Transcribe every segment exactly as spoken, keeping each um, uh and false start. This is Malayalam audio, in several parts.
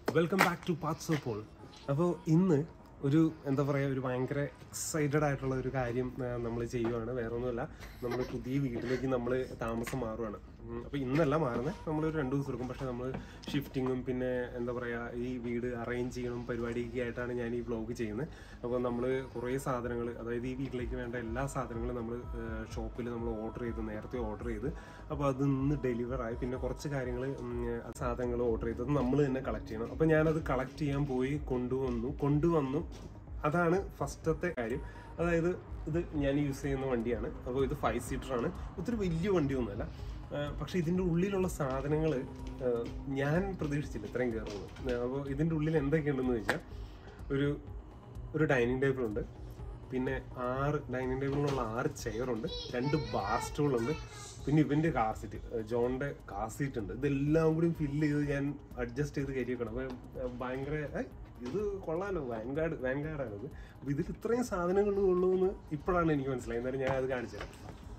Welcome back to parts of Paul. അപ്പോൾ ഇന്ന് ഒരു എന്താ പറയുക ഒരു ഭയങ്കര എക്സൈറ്റഡ് ആയിട്ടുള്ള ഒരു കാര്യം നമ്മൾ ചെയ്യുവാണ്. വേറെ ഒന്നുമല്ല, നമ്മൾ പുതിയ വീട്ടിലേക്ക് നമ്മൾ താമസം മാറുവാണ്. അപ്പോൾ ഇന്നല്ല മാറുന്നത്, നമ്മളൊരു രണ്ട് ദിവസം എടുക്കും. പക്ഷേ നമ്മൾ ഷിഫ്റ്റിങ്ങും പിന്നെ എന്താ പറയുക ഈ വീട് അറേഞ്ച് ചെയ്യണം പരിപാടിയൊക്കെ ആയിട്ടാണ് ഞാൻ ഈ വ്ലോഗ് ചെയ്യുന്നത്. അപ്പോൾ നമ്മൾ കുറേ സാധനങ്ങൾ, അതായത് ഈ വീട്ടിലേക്ക് വേണ്ട എല്ലാ സാധനങ്ങളും നമ്മൾ ഷോപ്പിൽ നമ്മൾ ഓർഡർ ചെയ്ത് നേരത്തെ ഓർഡർ ചെയ്ത് അപ്പോൾ അത് ഇന്ന് ഡെലിവർ ആയി. പിന്നെ കുറച്ച് കാര്യങ്ങൾ സാധനങ്ങൾ ഓർഡർ ചെയ്തത് നമ്മൾ തന്നെ കളക്ട് ചെയ്യണം. അപ്പോൾ ഞാനത് കളക്ട് ചെയ്യാൻ പോയി കൊണ്ടുവന്നു കൊണ്ടുവന്നു അതാണ് ഫസ്റ്റത്തെ കാര്യം. അതായത് ഇത് ഞാൻ യൂസ് ചെയ്യുന്ന വണ്ടിയാണ്. അപ്പോൾ ഇത് ഫൈവ് സീറ്ററാണ്, ഒത്തിരി വലിയ വണ്ടിയൊന്നുമല്ല. പക്ഷെ ഇതിൻ്റെ ഉള്ളിലുള്ള സാധനങ്ങൾ ഞാൻ പ്രതീക്ഷിച്ചില്ല ഇത്രയും കയറുന്നത്. അപ്പോൾ ഇതിൻ്റെ ഉള്ളിൽ എന്തൊക്കെയുണ്ടെന്ന് ചോദിച്ചാൽ ഒരു ഒരു ഡൈനിങ് ടേബിളുണ്ട്, പിന്നെ ആറ് ഡൈനിങ് ടേബിളിനുള്ള ആറ് ചെയറുണ്ട്, രണ്ട് ബാർ സ്റ്റൂളുണ്ട്, പിന്നെ ഇവൻ്റെ കാർ സീറ്റ്, ജോണിൻ്റെ കാർ സീറ്റ് ഉണ്ട്. ഇതെല്ലാം കൂടി ഫില്ല് ചെയ്ത് ഞാൻ അഡ്ജസ്റ്റ് ചെയ്ത് കയറ്റി വെക്കണം. അപ്പോൾ ഭയങ്കര ഇത് കൊള്ളാലോ, വാൻഗാർഡ് വാൻഗാർഡാണിത്. അപ്പോൾ ഇതിൽ ഇത്രയും സാധനങ്ങൾ ഉള്ളൂ എന്ന് ഇപ്പോഴാണ് എനിക്ക് മനസ്സിലായത്. എന്നാലും ഞാൻ അത് കാണിച്ചു തരാം.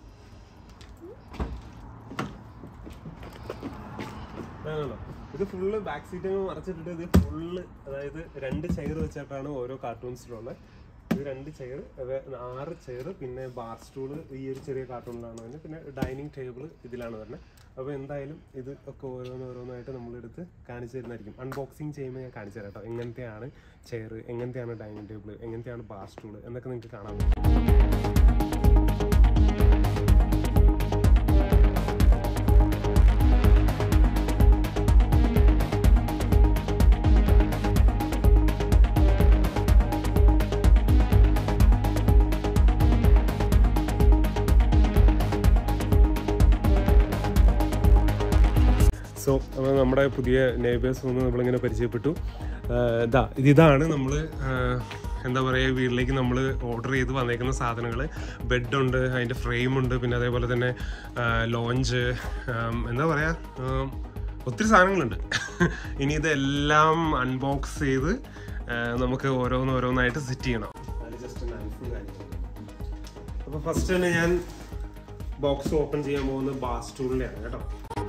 ആണല്ലോ, ഇത് ഫുള്ള് ബാക്ക് സീറ്റ് മറച്ചിട്ടിട്ട് ഇത് ഫുള്ള്, അതായത് രണ്ട് ചെയർ വെച്ചിട്ടാണ് ഓരോ കാർട്ടൂൺസിലുള്ളത്. ഇത് രണ്ട് ചെയർ, ആറ് ചെയർ, പിന്നെ ബാർ സ്റ്റൂള് ഈ ഒരു ചെറിയ കാർട്ടൂണിലാണ് വരുന്നത്, പിന്നെ ഡൈനിങ് ടേബിൾ ഇതിലാണ് വരുന്നത്. അപ്പോൾ എന്തായാലും ഇത് ഒക്കെ ഓരോന്ന് ഓരോന്നായിട്ട് നമ്മളെടുത്ത് കാണിച്ചു തരുന്നതായിരിക്കും. അൺബോക്സിങ് ചെയ്യുമ്പോൾ ഞാൻ കാണിച്ചു തരാം കേട്ടോ. എങ്ങനത്തെയാണ് ചെയർ, എങ്ങനത്തെയാണ് ഡൈനിങ് ടേബിൾ, എങ്ങനത്തെയാണ് ബാർ സ്റ്റൂള് എന്നൊക്കെ നിങ്ങൾക്ക് കാണാൻ പറ്റും. സോ നമ്മുടെ പുതിയ നെയ്ബേഴ്സ് വന്ന് നമ്മളിങ്ങനെ പരിചയപ്പെട്ടു. ഇതാ ഇതാണ് നമ്മൾ എന്താ പറയുക വീട്ടിലേക്ക് നമ്മൾ ഓർഡർ ചെയ്ത് വന്നേക്കുന്ന സാധനങ്ങൾ. ബെഡുണ്ട്, അതിൻ്റെ ഫ്രെയിമുണ്ട്, പിന്നെ അതേപോലെ തന്നെ ലോഞ്ച്, എന്താ പറയുക ഒത്തിരി സാധനങ്ങളുണ്ട്. ഇനി ഇതെല്ലാം അൺബോക്സ് ചെയ്ത് നമുക്ക് ഓരോന്ന് ഓരോന്നായിട്ട് സെറ്റ് ചെയ്യണം. അത് ജസ്റ്റ് നൈഫും കാര്യങ്ങളും. അപ്പോൾ ഫസ്റ്റ് തന്നെ ഞാൻ ബോക്സ് ഓപ്പൺ ചെയ്യാൻ പോകുന്നത് ബാർ സ്റ്റൂളിൻ്റെയാണ് കേട്ടോ.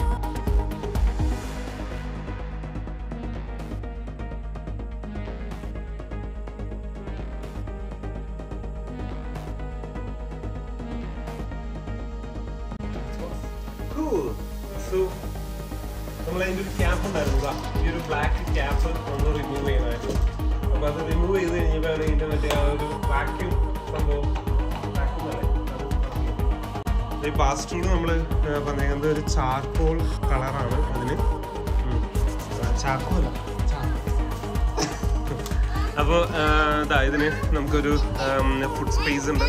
സോ നമ്മളതിൻ്റെ ഒരു ക്യാപ്പ് ഉണ്ടായിരുന്നു, ഈ ഒരു ബ്ലാക്ക് ക്യാപ്പ് ഒന്ന് റിമൂവ് ചെയ്യണമായിരുന്നു. അപ്പോൾ അത് റിമൂവ് ചെയ്ത് കഴിഞ്ഞപ്പോഴാണ് ഇതിൻ്റെ മറ്റേ ആ ഒരു വാക്യൂം സംഭവം. ഈ ബാർ സ്റ്റൂള് നമ്മൾ പറഞ്ഞിരിക്കുന്നത് ഒരു ചാർക്കോൾ കളറാണ്. അതിന് ചാർക്കോൾ അപ്പോൾ ഇതാ ഇതിന് നമുക്കൊരു ഫുഡ് സ്പേസ് ഉണ്ട്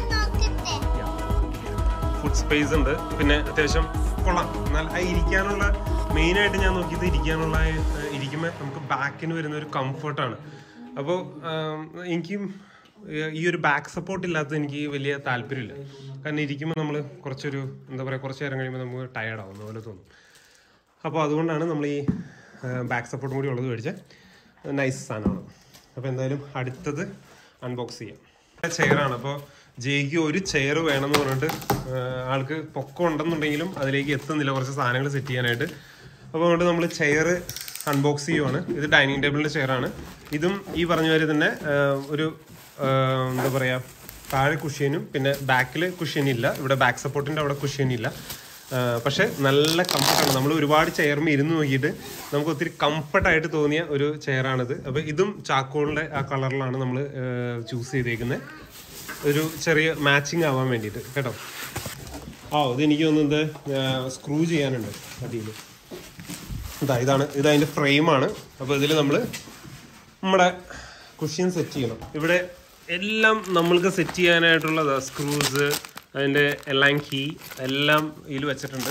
ഫുഡ് സ്പേസ് ഉണ്ട് പിന്നെ അത്യാവശ്യം കൊള്ളാം. എന്നാൽ ഇരിക്കാനുള്ള മെയിനായിട്ട് ഞാൻ നോക്കിയത് ഇരിക്കാനുള്ള ഇരിക്കുമ്പോൾ നമുക്ക് ബാക്കിന് വരുന്ന ഒരു കംഫർട്ടാണ്. അപ്പോൾ എനിക്കും ഈ ഒരു ബാക്ക് സപ്പോർട്ട് ഇല്ലാത്തത് എനിക്ക് വലിയ താല്പര്യമില്ല. കാരണം ഇരിക്കുമ്പോൾ നമ്മൾ കുറച്ചൊരു എന്താ പറയുക കുറച്ച് നേരം കഴിയുമ്പോൾ നമുക്ക് ടയേർഡാവുന്ന പോലെ തോന്നും. അപ്പോൾ അതുകൊണ്ടാണ് നമ്മൾ ഈ ബാക്ക് സപ്പോർട്ടും കൂടി ഉള്ളത് മേടിച്ചാൽ നൈസ് സാധനമാണ്. അപ്പോൾ എന്തായാലും അടുത്തത് അൺബോക്സ് ചെയ്യാം. ചെയറാണ്. അപ്പോൾ ജയ്ക്ക് ഒരു ചെയർ വേണമെന്ന് പറഞ്ഞിട്ട് ആൾക്ക് പൊക്കം ഉണ്ടെന്നുണ്ടെങ്കിലും അതിലേക്ക് എത്തുന്നില്ല കുറച്ച് സാധനങ്ങൾ സെറ്റ് ചെയ്യാനായിട്ട്. അപ്പോൾ അതുകൊണ്ട് നമ്മൾ ചെയർ അൺബോക്സ് ചെയ്യുവാണ്. ഇത് ഡൈനിങ് ടേബിളിൻ്റെ ചെയറാണ്. ഇതും ഈ പറഞ്ഞ പോലെ തന്നെ ഒരു എന്താ പറയുക താഴെ കുഷ്യനും പിന്നെ ബാക്കിൽ കുഷ്യനില്ല. ഇവിടെ ബാക്ക് സപ്പോർട്ടിൻ്റെ അവിടെ കുഷ്യനില്ല. പക്ഷേ നല്ല കംഫർട്ടാണ്. നമ്മൾ ഒരുപാട് ചെയർമേ ഇരുന്ന് നോക്കിയിട്ട് നമുക്ക് ഒത്തിരി കംഫർട്ടായിട്ട് തോന്നിയ ഒരു ചെയറാണിത്. അപ്പോൾ ഇതും ചാക്കോളിൻ്റെ ആ കളറിലാണ് നമ്മൾ ചൂസ് ചെയ്തേക്കുന്നത്, ഒരു ചെറിയ മാച്ചിങ് ആവാൻ വേണ്ടിയിട്ട് കേട്ടോ. ആ ഇത് എനിക്ക് തോന്നുന്നത് സ്ക്രൂ ചെയ്യാനുണ്ട് അടിയിൽ. ഇതാ ഇതാണ് ഇതതിൻ്റെ ഫ്രെയിമാണ്. അപ്പോൾ ഇതിൽ നമ്മൾ നമ്മുടെ കുഷ്യൻ സെറ്റ് ചെയ്യണം. ഇവിടെ എല്ലാം നമ്മൾക്ക് സെറ്റ് ചെയ്യാനായിട്ടുള്ളത് സ്ക്രൂസ്, അതിൻ്റെ എല്ലാം കീ എല്ലാം ഇതിൽ വെച്ചിട്ടുണ്ട്.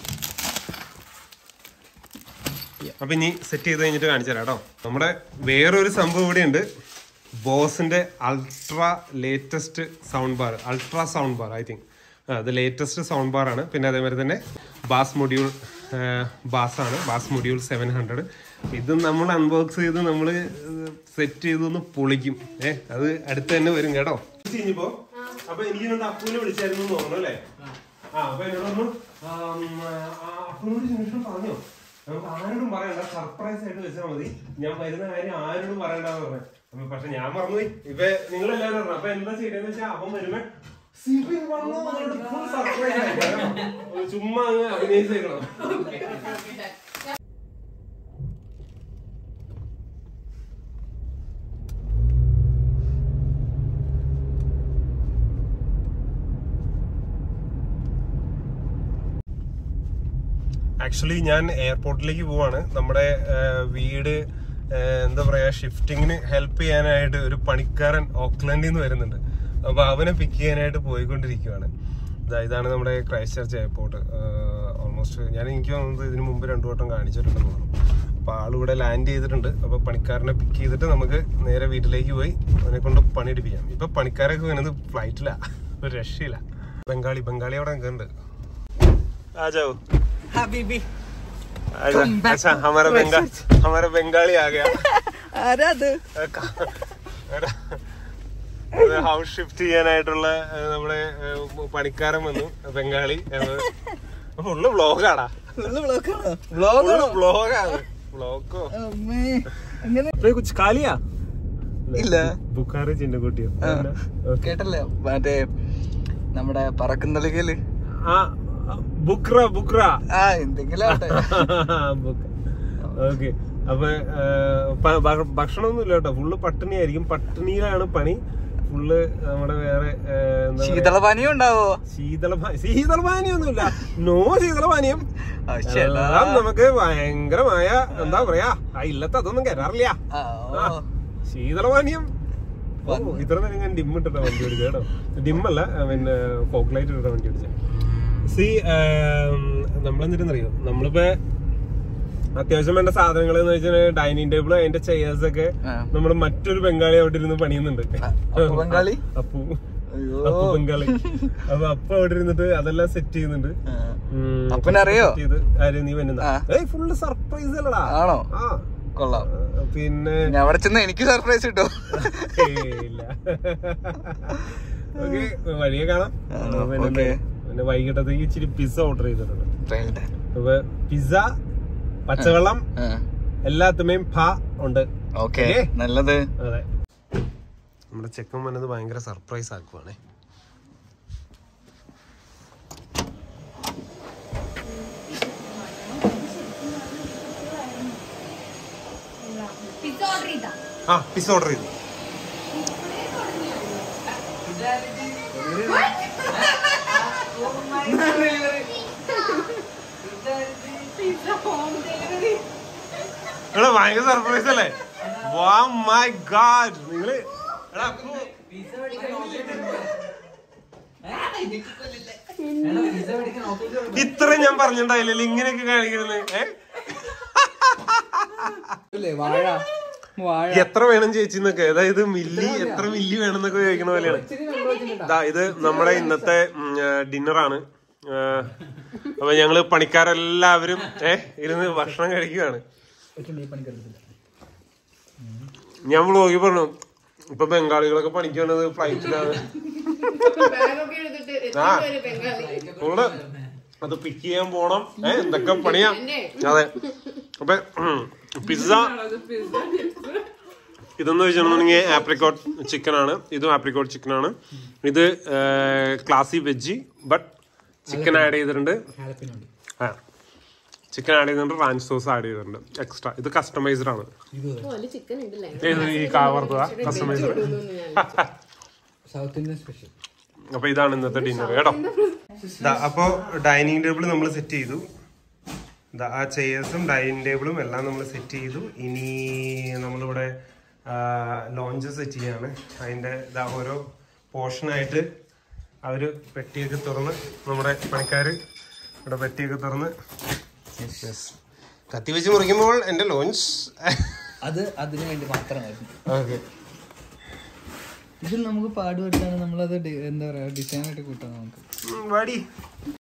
അപ്പം ഇനി സെറ്റ് ചെയ്ത് കഴിഞ്ഞിട്ട് കാണിച്ചു തരാം കേട്ടോ. നമ്മുടെ വേറൊരു സംഭവം ഇവിടെയുണ്ട്. ബോസിൻ്റെ ultra latest sound bar, ultra sound bar I think അത് ലേറ്റസ്റ്റ് സൗണ്ട് ബാറാണ്. പിന്നെ അതേമാതിരി തന്നെ ബാസ് മൊഡ്യൂൾ ബാസാണ്, ബാസ് മൊഡ്യൂൾ സെവൻ ഹൺഡ്രഡ്. ഇത് നമ്മൾ അൺബോക്സ് ചെയ്ത് നമ്മൾ സെറ്റ് ചെയ്തൊന്ന് പൊളിക്കും. ഏഹ് അത് അടുത്ത് തന്നെ വരും കേട്ടോ. കഴിഞ്ഞപ്പോ അപ്പൊ എനിക്ക് അപ്പൂനെ വിളിച്ചായിരുന്നു തോന്നുന്നു അല്ലേ? ആ അപ്പൊ എന്നോടൊന്ന് അപ്പൂനോട് നിമിഷം പറഞ്ഞോ നമുക്ക് ആരോടും പറയണ്ട, സർപ്രൈസ് ആയിട്ട് വെച്ചാൽ മതി. ഞാൻ വരുന്ന കാര്യം ആരോടും പറയണ്ടെന്ന് പറഞ്ഞു. പക്ഷെ ഞാൻ മറന്നുപോയി. ഇപ്പൊ നിങ്ങൾ എല്ലാവരും പറഞ്ഞു. അപ്പൊ എന്താ ചെയ്യണമെന്ന് വെച്ചാൽ അവൻ വരുമ്പോ സർപ്രൈസ് ആയിട്ട് ചുമ്മാ അങ്ങ് അഭിനയിച്ചേക്കണം. ആക്ച്വലി ഞാൻ എയർപോർട്ടിലേക്ക് പോവാണ്. നമ്മുടെ വീട് എന്താ പറയാ ഷിഫ്റ്റിങ്ങിന് ഹെൽപ്പ് ചെയ്യാനായിട്ട് ഒരു പണിക്കാരൻ ഓക്ലൻഡിൽ നിന്ന് വരുന്നുണ്ട്. അപ്പൊ അവനെ പിക്ക് ചെയ്യാനായിട്ട് പോയിക്കൊണ്ടിരിക്കുകയാണ്. ഇതാ ഇതാണ് നമ്മുടെ ക്രൈസ്റ്റ് ചർച്ച് എയർപോർട്ട്. ഓൾമോസ്റ്റ് ഞാൻ എനിക്ക് തോന്നുന്നത് ഇതിന് മുമ്പ് രണ്ടു വട്ടം കാണിച്ചിട്ടുണ്ടെന്ന് തോന്നുന്നു. അപ്പൊ ആളിവിടെ ലാൻഡ് ചെയ്തിട്ടുണ്ട്. അപ്പൊ പണിക്കാരനെ പിക്ക് ചെയ്തിട്ട് നമുക്ക് നേരെ വീട്ടിലേക്ക് പോയി അവനെ കൊണ്ട് പണിയെടുപ്പിക്കാം. ഇപ്പൊ പണിക്കാരൊക്കെ വരുന്നത് ഫ്ലൈറ്റിലാ, ഒരു രക്ഷയില്ല. ബംഗാളി ബംഗാളി അവിടെ നിൽക്കുന്നുണ്ട്. आ जाओ हबीबी, अच्छा हमारा बंगाल हमारा बंगाली आ गया. ഹൗസ് ഷിഫ്റ്റ് ചെയ്യാനായിട്ടുള്ള നമ്മുടെ പണിക്കാരൻ വന്നു, ബംഗാളി. ഫുള്ള് വ്ളോഗാടാ, വ്ളോഗാണ്. വ്ളോഗോ കുछ खा लिया? ഇല്ല. ബുഖാറ് ചിന്നക്കുട്ടിയോ കേട്ടല്ലേ മറ്റേ നമ്മുടെ പറക്കുന്നളികയില് ബുക്ര ബുക്ര ആ എന്തെങ്കിലും ഓക്കെ. അപ്പൊ ഭക്ഷണമൊന്നും ഇല്ല കേട്ടോ, ഫുള്ള് പട്ടിണിയായിരിക്കും. പട്ടിണിയിലാണ് പണി ഫുള്ള്. നമ്മുടെ വേറെ ശീതളപാനീയം ഉണ്ടാവോ? ശീതള ശീതളപാനീയൊന്നുമില്ല, നോ ശീതളപാനീയം. നമുക്ക് ഭയങ്കരമായ എന്താ പറയാ, ആ ഇല്ലത്തെ അതൊന്നും കയറാറില്ല. ശീതളപാനീയം ഇത്ര നേരം ഞാൻ ഡിം ഇട്ടിട്ട വണ്ടി ഓടിച്ച കേട്ടോ. ഡിമ്മല്ല, പിന്നെ ഫോക്ക് ലൈറ്റ് ഇട്ടിട്ട വണ്ടി ഓടിച്ച. സി നമ്മളെന്തിട്ടെന്നറിയോ, നമ്മളിപ്പോ അത്യാവശ്യം വേണ്ട സാധനങ്ങൾ എന്ന് വെച്ചാൽ ഡൈനിങ് ടേബിൾ, അതിന്റെ ചെയർസ് ഒക്കെ നമ്മള് മറ്റൊരു ബംഗാളി അവിടെ ഇരുന്ന് പണിയുന്നുണ്ട്. ബംഗാളി അപ്പു അപ്പു ബംഗാളി. അപ്പൊ അപ്പ അവിടെ ഇരുന്നിട്ട് അതെല്ലാം സെറ്റ് ചെയ്യുന്നുണ്ട്. അറിയോ ആര് നീ വരുന്ന ഫുള്ള് സർപ്രൈസ് അല്ലടാ. ആണോ? ആ കൊള്ളാം. പിന്നെ അവിടെ ചെന്ന് എനിക്ക് സർപ്രൈസ് കിട്ടോ? ഇല്ല. ഓക്കെ, വഴിയെ കാണാം. പിന്നെ വൈകിട്ടത്തേക്ക് ഇച്ചിരി പിസ്സ ഓർഡർ ചെയ്തിട്ടുണ്ട്. അപ്പൊ പിസ്സ, പച്ചവെള്ളം, എല്ലാത്തുമേയും ഫ ഉണ്ട്. ഓക്കെ, നല്ലത്. അതെ, നമ്മുടെ ചെക്കൻ വന്നത് ഭയങ്കര സർപ്രൈസ് ആക്കുവാണേ. ആ പിസ്സ ഓർഡർ ചെയ്തു. ഭയങ്കര സർപ്രൈസ് അല്ലേ? വാ മൈ ഗാഡ്. നിങ്ങള് ഇത്രയും ഞാൻ പറഞ്ഞിട്ടുണ്ടായില്ലല്ലോ ഇങ്ങനെയൊക്കെ കാണിക്കണെന്ന്. എത്ര വേണം ചേച്ചിന്നൊക്കെ, അതായത് മില്ലി എത്ര മില്ലി വേണം എന്നൊക്കെ ചോദിക്കണ പോലെയാണ്. ഇത് നമ്മുടെ ഇന്നത്തെ ഡിന്നറാണ്. അപ്പൊ ഞങ്ങള് പണിക്കാരെല്ലാവരും ഏഹ് ഇരുന്ന് ഭക്ഷണം കഴിക്കുകയാണ്. ഞാൻ വ്ളോഗിൽ പറഞ്ഞു ഇപ്പൊ ബംഗാളികളൊക്കെ പണിക്ക് വന്നത് ഫ്ലൈറ്റിലാണ്. ആ നമ്മള് അത് പിക്ക് ചെയ്യാൻ പോണം. ഏഹ് എന്തൊക്കെ പണിയാ. അതെ, അപ്പൊ പിസ്സ ഇതെന്ന് വെച്ചിട്ടുണ്ടെങ്കിൽ ആപ്രിക്കോട്ട് ചിക്കൻ ആണ്. ഇതും ആപ്രിക്കോട്ട് ചിക്കൻ ആണ്. ഇത് classy veg but chicken add ചെയ്തിട്ടുണ്ട്. ആ ചിക്കൻ ആഡ് ചെയ്തിട്ടുണ്ട്, റാഞ്ച് സോസ് ആഡ് ചെയ്തിട്ടുണ്ട് എക്സ്ട്രാ. ഇത് കസ്റ്റമൈസ്ഡ് ആണ്. ഈ കാവർത്തതാ കസ്റ്റമൈസ്ഡ്. അപ്പൊ ഇതാണ് ഇന്നത്തെ ഡിന്നർ കേട്ടോ. അപ്പൊ ഡൈനിങ് ടേബിൾ നമ്മൾ സെറ്റ് ചെയ്തു. ആ ചെയേഴ്സും ഡൈനിങ് ടേബിളും എല്ലാം നമ്മൾ സെറ്റ് ചെയ്തു. ഇനി നമ്മളിവിടെ ലോഞ്ച് സെറ്റ് ചെയ്യാണ്. അതിന്റെ ഇതാ ഓരോ പോർഷനായിട്ട് അവര് പെട്ടിയൊക്കെ തുറന്ന്, നമ്മുടെ പണിക്കാര് ഇവിടെ പെട്ടിയൊക്കെ തുറന്ന് കത്തി വെച്ച് മുറിക്കുമ്പോൾ എന്റെ ലോഞ്ച് അത് അതിനു വേണ്ടി മാത്രമായിരുന്നു. ഓക്കെ, ഇതിൽ നമുക്ക് പാടുപെട്ടാണ് നമ്മളത് എന്താ പറയാ ഡിസൈൻ ആയിട്ട് കൂട്ടാം നമുക്ക്. വാടി